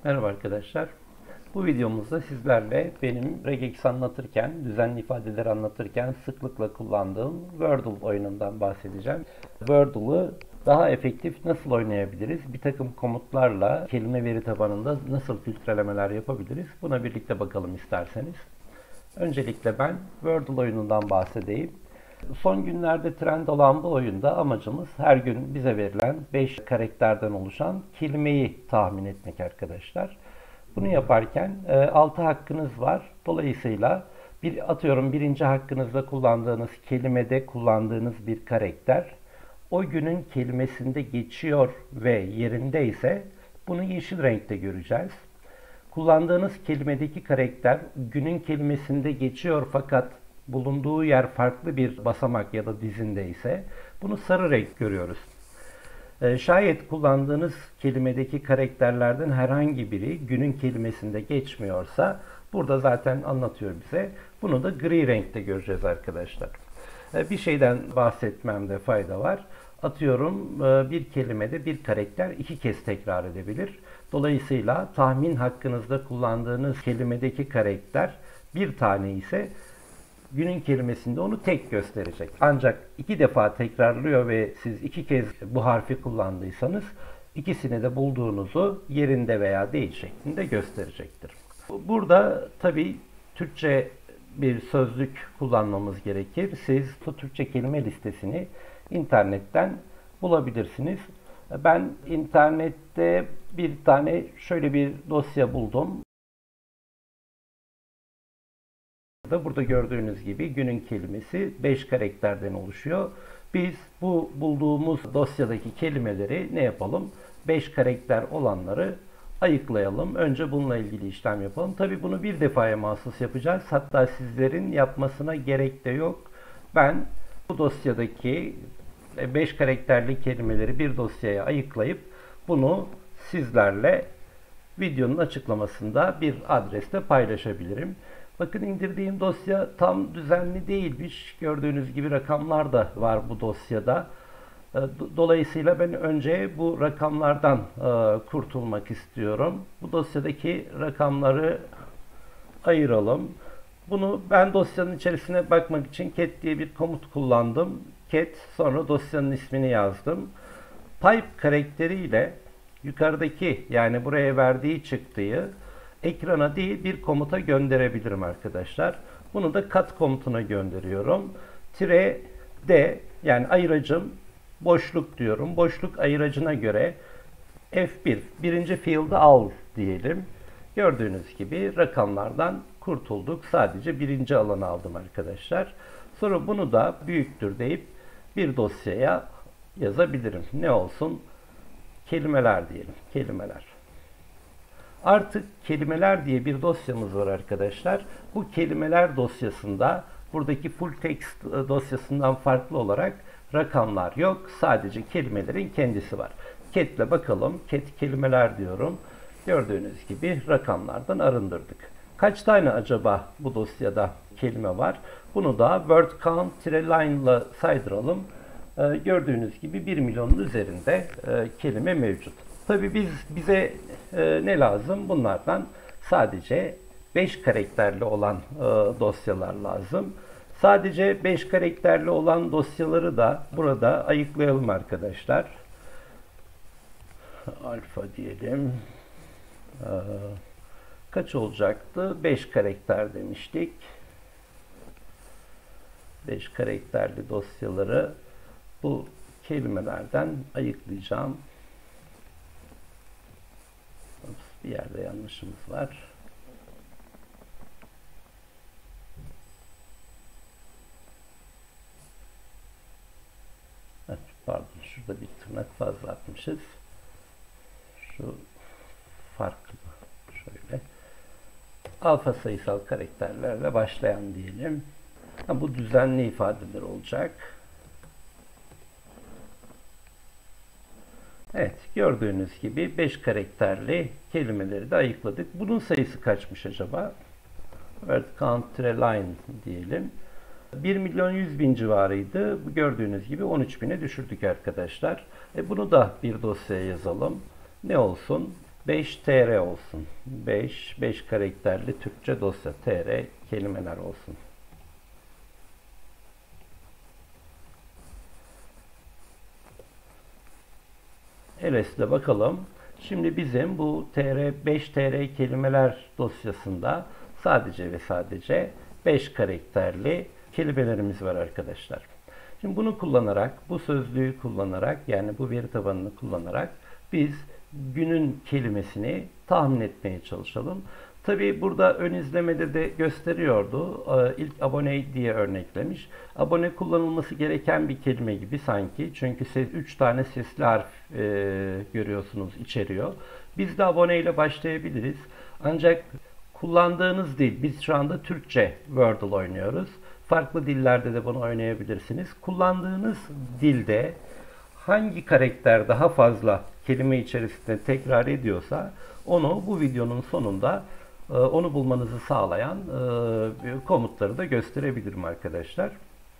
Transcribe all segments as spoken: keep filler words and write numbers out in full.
Merhaba arkadaşlar. Bu videomuzda sizlerle benim regex anlatırken, düzenli ifadeleri anlatırken sıklıkla kullandığım Wordle oyunundan bahsedeceğim. Wordle'ı daha efektif nasıl oynayabiliriz? Bir takım komutlarla kelime veri tabanında nasıl filtrelemeler yapabiliriz? Buna birlikte bakalım isterseniz. Öncelikle ben Wordle oyunundan bahsedeyim. Son günlerde trend olan bu oyunda amacımız her gün bize verilen beş karakterden oluşan kelimeyi tahmin etmek arkadaşlar. Bunu yaparken altı hakkınız var. Dolayısıyla bir atıyorum birinci hakkınızda kullandığınız kelimede kullandığınız bir karakter o günün kelimesinde geçiyor ve yerinde ise bunu yeşil renkte göreceğiz. Kullandığınız kelimedeki karakter günün kelimesinde geçiyor fakat bulunduğu yer farklı bir basamak ya da dizinde ise bunu sarı renk görüyoruz. Ee, şayet kullandığınız kelimedeki karakterlerden herhangi biri günün kelimesinde geçmiyorsa burada zaten anlatıyor bize. Bunu da gri renkte göreceğiz arkadaşlar. Ee, bir şeyden bahsetmemde fayda var. Atıyorum bir kelimede bir karakter iki kez tekrar edebilir. Dolayısıyla tahmin hakkınızda kullandığınız kelimedeki karakter bir tane ise günün kelimesinde onu tek gösterecek. Ancak iki defa tekrarlıyor ve siz iki kez bu harfi kullandıysanız ikisini de bulduğunuzu yerinde veya değil şeklinde gösterecektir. Burada tabii Türkçe bir sözlük kullanmamız gerekir. Siz bu Türkçe kelime listesini internetten bulabilirsiniz. Ben internette bir tane şöyle bir dosya buldum. Burada gördüğünüz gibi günün kelimesi beş karakterden oluşuyor. Biz bu bulduğumuz dosyadaki kelimeleri ne yapalım? beş karakter olanları ayıklayalım. Önce bununla ilgili işlem yapalım. Tabii bunu bir defaya mahsus yapacağız. Hatta sizlerin yapmasına gerek de yok. Ben bu dosyadaki beş karakterli kelimeleri bir dosyaya ayıklayıp bunu sizlerle videonun açıklamasında bir adreste paylaşabilirim. Bakın indirdiğim dosya tam düzenli değilmiş. Gördüğünüz gibi rakamlar da var bu dosyada. Dolayısıyla ben önce bu rakamlardan kurtulmak istiyorum. Bu dosyadaki rakamları ayıralım. Bunu ben dosyanın içerisine bakmak için cat diye bir komut kullandım. Cat, sonra dosyanın ismini yazdım. Pipe karakteriyle yukarıdaki, yani buraya verdiği çıktıyı ekrana değil bir komuta gönderebilirim arkadaşlar. Bunu da cut komutuna gönderiyorum. Tire D, yani ayıracım boşluk diyorum. Boşluk ayıracına göre F bir, birinci field'ı al diyelim. Gördüğünüz gibi rakamlardan kurtulduk. Sadece birinci alanı aldım arkadaşlar. Sonra bunu da büyüktür deyip bir dosyaya yazabilirim. Ne olsun? Kelimeler diyelim. Kelimeler. Artık kelimeler diye bir dosyamız var arkadaşlar. Bu kelimeler dosyasında buradaki full text dosyasından farklı olarak rakamlar yok. Sadece kelimelerin kendisi var. Cat ile bakalım. Cat kelimeler diyorum. Gördüğünüz gibi rakamlardan arındırdık. Kaç tane acaba bu dosyada kelime var? Bunu da word count line ile saydıralım. Ee, gördüğünüz gibi bir milyonun üzerinde e, kelime mevcut. Tabii biz bize e, ne lazım? Bunlardan sadece beş karakterli olan e, dosyalar lazım. Sadece beş karakterli olan dosyaları da burada ayıklayalım arkadaşlar. Alfa diyelim. E, kaç olacaktı? beş karakter demiştik. beş karakterli dosyaları bu kelimelerden ayıklayacağım. Bir yerde yanlışımız var. Evet, pardon, şurada bir tırnak fazla atmışız. Şu farklı. Şöyle. Alfa sayısal karakterlerle başlayan diyelim. Ha, bu düzenli ifadeler olacak. Evet, gördüğünüz gibi beş karakterli kelimeleri de ayıkladık. Bunun sayısı kaçmış acaba? Evet, count line diyelim. bir milyon yüz bin civarıydı. Gördüğünüz gibi on üç bine düşürdük arkadaşlar. E bunu da bir dosyaya yazalım. Ne olsun? beş T R olsun. beş, beş karakterli Türkçe dosya. T R kelimeler olsun. L S'de bakalım. Şimdi bizim bu T R beş T R kelimeler dosyasında sadece ve sadece beş karakterli kelimelerimiz var arkadaşlar. Şimdi bunu kullanarak, bu sözlüğü kullanarak, yani bu veri tabanını kullanarak biz günün kelimesini tahmin etmeye çalışalım. Tabi burada ön izlemede de gösteriyordu. İlk abone diye örneklemiş. Abone kullanılması gereken bir kelime gibi sanki. Çünkü üç tane sesli harf e, görüyorsunuz içeriyor. Biz de abone ile başlayabiliriz. Ancak kullandığınız dil, biz şu anda Türkçe Wordle oynuyoruz. Farklı dillerde de bunu oynayabilirsiniz. Kullandığınız dilde hangi karakter daha fazla kelime içerisinde tekrar ediyorsa onu bu videonun sonunda onu bulmanızı sağlayan komutları da gösterebilirim arkadaşlar.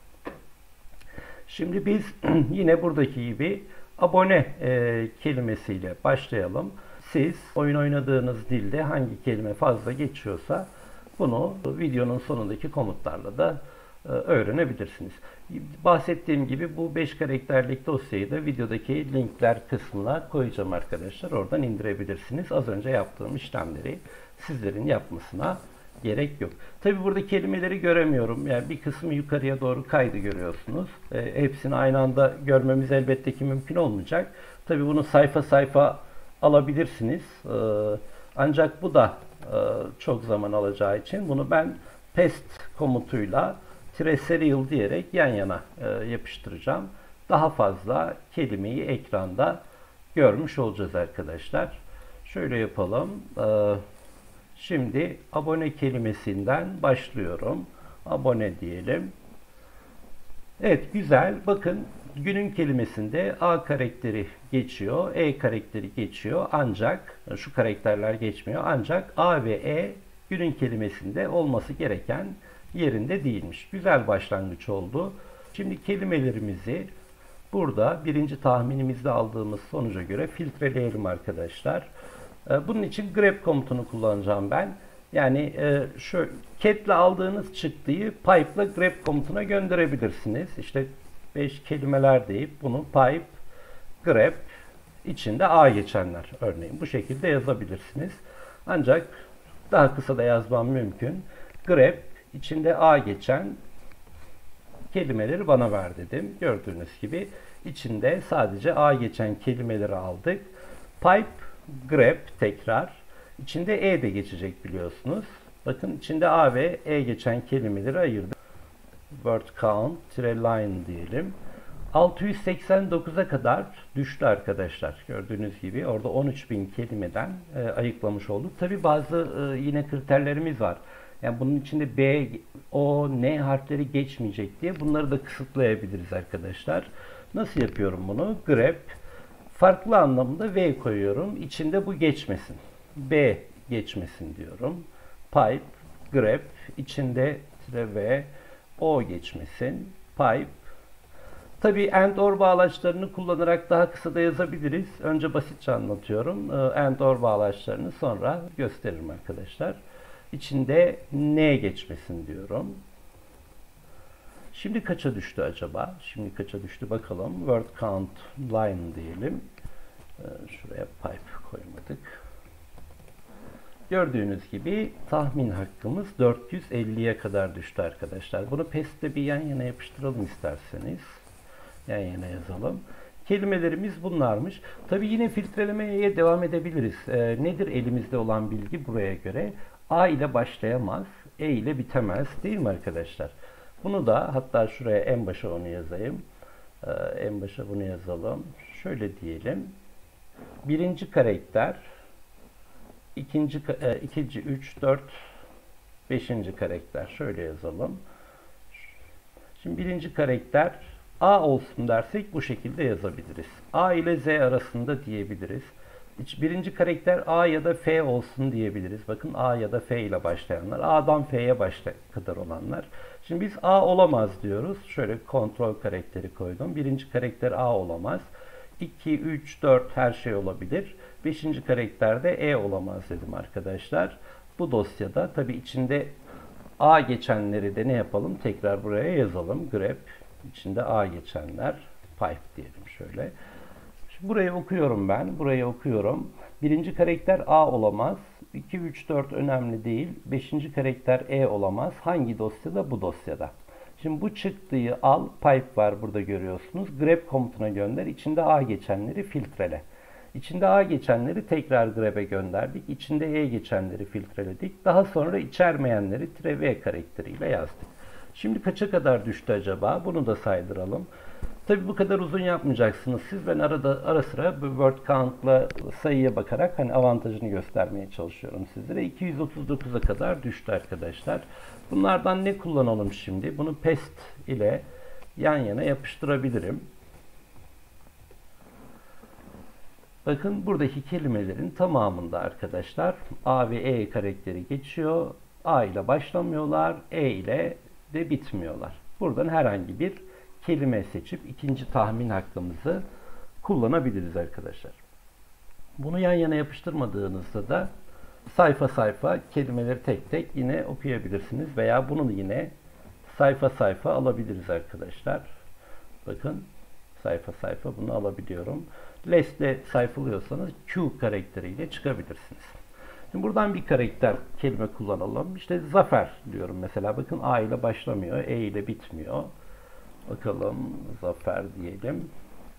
Şimdi biz yine buradaki gibi abone kelimesiyle başlayalım. Siz oyun oynadığınız dilde hangi kelime fazla geçiyorsa bunu videonun sonundaki komutlarla da öğrenebilirsiniz. Bahsettiğim gibi bu beş karakterlik dosyayı da videodaki linkler kısmına koyacağım arkadaşlar. Oradan indirebilirsiniz. Az önce yaptığım işlemleri sizlerin yapmasına gerek yok. Tabi burada kelimeleri göremiyorum. Yani bir kısmı yukarıya doğru kaydı görüyorsunuz. E, hepsini aynı anda görmemiz elbette ki mümkün olmayacak. Tabi bunu sayfa sayfa alabilirsiniz. E, ancak bu da e, çok zaman alacağı için bunu ben paste komutuyla tire serial diyerek yan yana e, yapıştıracağım. Daha fazla kelimeyi ekranda görmüş olacağız arkadaşlar. Şöyle yapalım. E, şimdi abone kelimesinden başlıyorum. Abone diyelim. Evet, güzel. Bakın günün kelimesinde A karakteri geçiyor, E karakteri geçiyor. Ancak şu karakterler geçmiyor. Ancak A ve E günün kelimesinde olması gereken yerinde değilmiş. Güzel başlangıç oldu. Şimdi kelimelerimizi burada birinci tahminimizde aldığımız sonuca göre filtreleyelim arkadaşlar. Bunun için grep komutunu kullanacağım ben. Yani şu cat'le aldığınız çıktıyı pipe'la grep komutuna gönderebilirsiniz. İşte beş kelimeler deyip bunu pipe grep içinde A geçenler örneğin bu şekilde yazabilirsiniz. Ancak daha kısa da yazmam mümkün. Grep içinde A geçen kelimeleri bana ver dedim. Gördüğünüz gibi içinde sadece A geçen kelimeleri aldık. Pipe grep tekrar içinde E de geçecek biliyorsunuz. Bakın içinde A ve E geçen kelimeleri ayırdık. Word count line diyelim. altı yüz seksen dokuza kadar düştü arkadaşlar. Gördüğünüz gibi orada on üç bin kelimeden e, ayıklamış olduk. Tabi bazı e, yine kriterlerimiz var. Yani bunun içinde B, O, N harfleri geçmeyecek diye bunları da kısıtlayabiliriz arkadaşlar. Nasıl yapıyorum bunu? Grep farklı anlamda V koyuyorum. İçinde bu geçmesin. B geçmesin diyorum. Pipe, grep içinde V, O geçmesin. Pipe. Tabii and or bağlaçlarını kullanarak daha kısa da yazabiliriz. Önce basitçe anlatıyorum. And or bağlaçlarını sonra gösteririm arkadaşlar. İçinde N geçmesin diyorum. Şimdi kaça düştü acaba? Şimdi kaça düştü bakalım. Word count line diyelim. Şuraya pipe koymadık. Gördüğünüz gibi tahmin hakkımız dört yüz elliye kadar düştü arkadaşlar. Bunu paste'te bir yan yana yapıştıralım isterseniz. Yan yana yazalım. Kelimelerimiz bunlarmış. Tabii yine filtrelemeye devam edebiliriz. Ee, nedir elimizde olan bilgi buraya göre? A ile başlayamaz, E ile bitemez değil mi arkadaşlar? Bunu da hatta şuraya en başa onu yazayım. Ee, en başa bunu yazalım. Şöyle diyelim. Birinci karakter, ikinci, e, ikinci, üç, dört, beşinci karakter. Şöyle yazalım. Şimdi birinci karakter A olsun dersek bu şekilde yazabiliriz. A ile Z arasında diyebiliriz. Birinci karakter A ya da F olsun diyebiliriz. Bakın A ya da F ile başlayanlar. A'dan F'ye başla kadar olanlar. Şimdi biz A olamaz diyoruz. Şöyle kontrol karakteri koydum. Birinci karakter A olamaz. iki, üç, dört her şey olabilir. beşinci karakterde E olamaz dedim arkadaşlar. Bu dosyada tabi içinde A geçenleri de ne yapalım? Tekrar buraya yazalım. Grep içinde A geçenler pipe diyelim şöyle. Şimdi burayı okuyorum ben. Burayı okuyorum. Birinci karakter A olamaz. iki, üç, dört önemli değil. Beşinci karakter E olamaz. Hangi dosyada? Bu dosyada. Şimdi bu çıktıyı al. Pipe var burada görüyorsunuz. Grep komutuna gönder. İçinde A geçenleri filtrele. İçinde A geçenleri tekrar grep'e gönderdik. İçinde E geçenleri filtreledik. Daha sonra içermeyenleri -v karakteriyle yazdık. Şimdi kaça kadar düştü acaba? Bunu da saydıralım. Tabi bu kadar uzun yapmayacaksınız siz. Ben arada ara sıra bu word count'la sayıya bakarak hani avantajını göstermeye çalışıyorum sizlere. iki yüz otuz dokuza kadar düştü arkadaşlar. Bunlardan ne kullanalım şimdi? Bunu pest ile yan yana yapıştırabilirim. Bakın buradaki kelimelerin tamamında arkadaşlar A ve E karakteri geçiyor. A ile başlamıyorlar, E ile de bitmiyorlar. Buradan herhangi bir kelime seçip ikinci tahmin hakkımızı kullanabiliriz arkadaşlar. Bunu yan yana yapıştırmadığınızda da sayfa sayfa kelimeleri tek tek yine okuyabilirsiniz veya bunu yine sayfa sayfa alabiliriz arkadaşlar. Bakın sayfa sayfa bunu alabiliyorum. Less ile sayfalıyorsanız Q karakteriyle çıkabilirsiniz. Şimdi buradan bir karakter kelime kullanalım. İşte zafer diyorum mesela. Bakın A ile başlamıyor, E ile bitmiyor. Bakalım zafer diyelim.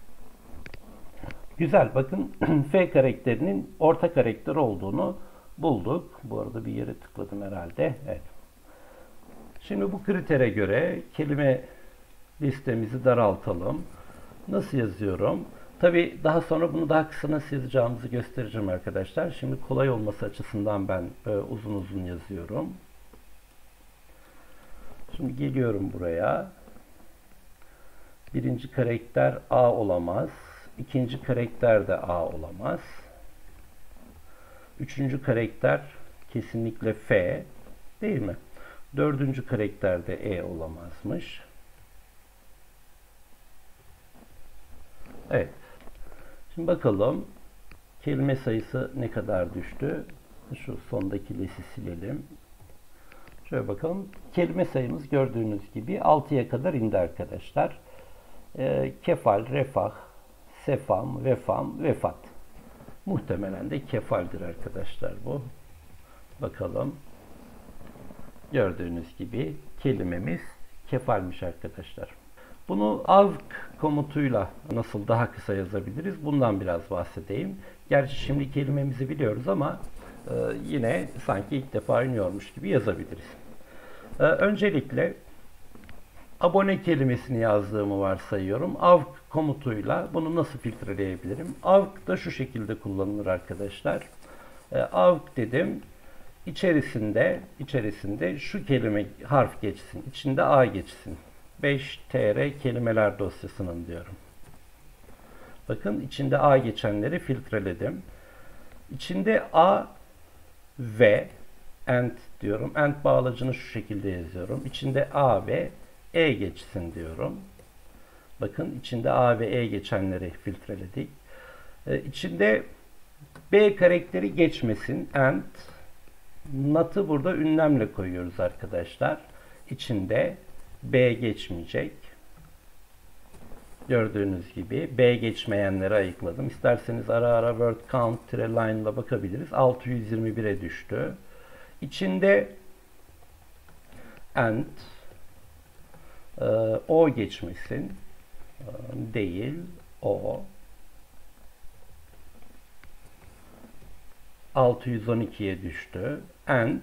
Güzel. Bakın F karakterinin orta karakter olduğunu bulduk. Bu arada bir yere tıkladım herhalde. Evet. Şimdi bu kritere göre kelime listemizi daraltalım. Nasıl yazıyorum? Tabi daha sonra bunu daha kısa nasıl yazacağımızı göstereceğim arkadaşlar. Şimdi kolay olması açısından ben e, uzun uzun yazıyorum. Şimdi geliyorum buraya. Birinci karakter A olamaz. İkinci karakter de A olamaz. Üçüncü karakter kesinlikle F değil mi? Dördüncü karakter de E olamazmış. Evet. Şimdi bakalım kelime sayısı ne kadar düştü? Şu sondaki lesi silelim. Şöyle bakalım. Kelime sayımız gördüğünüz gibi altıya kadar indi arkadaşlar. E, kefal, refah, sefam, vefam, vefat. Muhtemelen de kefaldir arkadaşlar bu. Bakalım. Gördüğünüz gibi kelimemiz kefalmiş arkadaşlar. Bunu avk komutuyla nasıl daha kısa yazabiliriz? Bundan biraz bahsedeyim. Gerçi şimdi kelimemizi biliyoruz ama e, yine sanki ilk defa oynuyormuş gibi yazabiliriz. E, öncelikle abone kelimesini yazdığımı varsayıyorum. Avk komutuyla bunu nasıl filtreleyebilirim? Avk da şu şekilde kullanılır arkadaşlar. E, avk dedim. İçerisinde, içerisinde şu kelime harf geçsin. İçinde A geçsin. beş T R kelimeler dosyasının diyorum. Bakın içinde A geçenleri filtreledim. İçinde A ve and diyorum. And bağlacını şu şekilde yazıyorum. İçinde A ve E geçsin diyorum. Bakın içinde A ve E geçenleri filtreledik. Ee, içinde B karakteri geçmesin. And not'ı burada ünlemle koyuyoruz arkadaşlar. İçinde B geçmeyecek. Gördüğünüz gibi B geçmeyenleri ayıkladım. İsterseniz ara ara word count line ile bakabiliriz. altı yüz yirmi bire düştü. İçinde and e, o geçmesin. E, değil o. altı yüz on ikiye düştü. And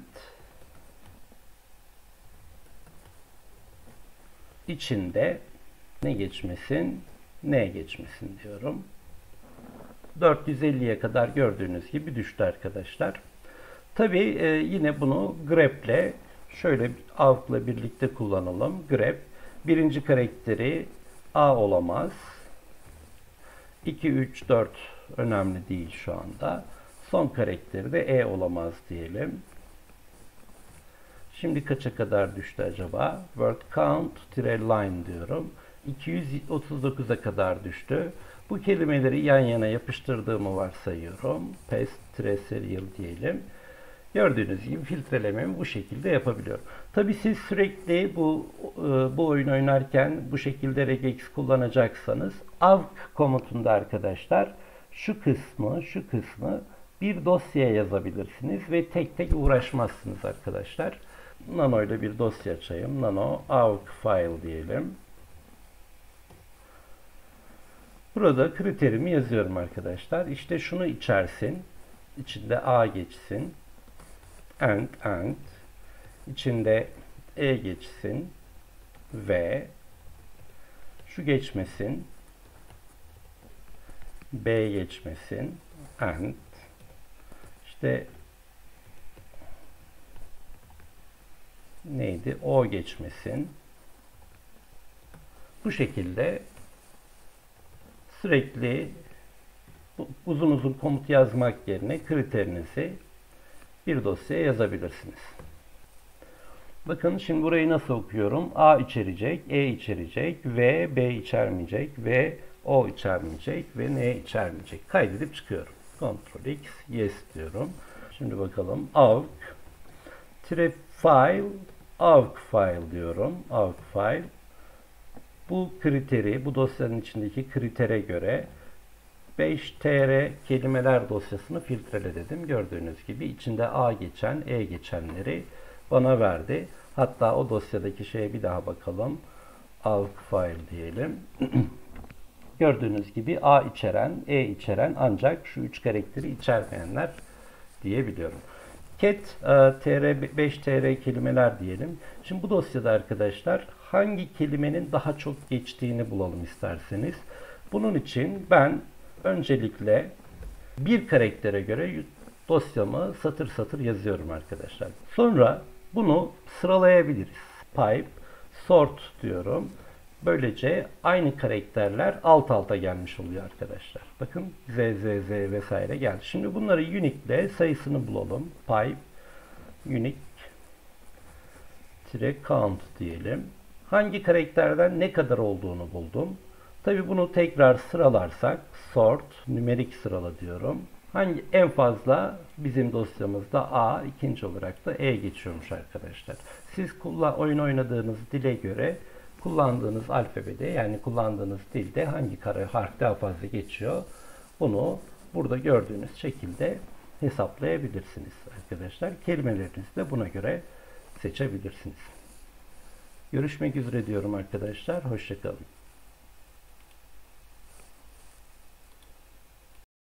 içinde ne geçmesin, ne geçmesin diyorum. dört yüz elliye kadar gördüğünüz gibi düştü arkadaşlar. Tabi e, yine bunu grep'le şöyle avk'la birlikte kullanalım. Grep birinci karakteri A olamaz. iki, üç, dört önemli değil şu anda. Son karakteri de E olamaz diyelim. Şimdi kaça kadar düştü acaba? Word count line diyorum. iki yüz otuz dokuza kadar düştü. Bu kelimeleri yan yana yapıştırdığımı varsayıyorum. Pest-serial diyelim. Gördüğünüz gibi filtrelememi bu şekilde yapabiliyorum. Tabii siz sürekli bu bu oyun oynarken bu şekilde regex kullanacaksanız avk komutunda arkadaşlar şu kısmı şu kısmı bir dosyaya yazabilirsiniz ve tek tek uğraşmazsınız arkadaşlar. Nano ile bir dosya açayım. Nano avk file diyelim. Burada kriterimi yazıyorum arkadaşlar. İşte şunu içersin. İçinde A geçsin. And, and. İçinde E geçsin. V. Şu geçmesin. B geçmesin. And. İşte neydi? O geçmesin. Bu şekilde sürekli uzun uzun komut yazmak yerine kriterinizi bir dosyaya yazabilirsiniz. Bakın şimdi burayı nasıl okuyorum? A içerecek, E içerecek, V, B içermeyecek, V, O içermeyecek ve N içermeyecek. Kaydedip çıkıyorum. Ctrl X, yes diyorum. Şimdi bakalım. Avk, file, avk file diyorum. Avk file. Bu kriteri, bu dosyanın içindeki kritere göre beş tr kelimeler dosyasını filtrele dedim. Gördüğünüz gibi içinde A geçen, E geçenleri bana verdi. Hatta o dosyadaki şeye bir daha bakalım. Avk file diyelim. Gördüğünüz gibi A içeren, E içeren ancak şu üç karakteri içermeyenler diyebiliyorum. Cat tr beş tr kelimeler diyelim. Şimdi bu dosyada arkadaşlar hangi kelimenin daha çok geçtiğini bulalım isterseniz. Bunun için ben öncelikle bir karaktere göre dosyamı satır satır yazıyorum arkadaşlar. Sonra bunu sıralayabiliriz. Pipe, sort diyorum. Böylece aynı karakterler alt alta gelmiş oluyor arkadaşlar. Bakın Z, Z, Z vesaire geldi. Şimdi bunları unique'le sayısını bulalım. Pipe, unique, count diyelim. Hangi karakterden ne kadar olduğunu buldum. Tabi bunu tekrar sıralarsak sort, numerik sırala diyorum. Hangi en fazla bizim dosyamızda A, ikinci olarak da E geçiyormuş arkadaşlar. Siz kullan, oyun oynadığınız dile göre kullandığınız alfabede yani kullandığınız dilde hangi kare harf daha fazla geçiyor bunu burada gördüğünüz şekilde hesaplayabilirsiniz arkadaşlar. Kelimelerinizi de buna göre seçebilirsiniz. Görüşmek üzere diyorum arkadaşlar. Hoşça kalın.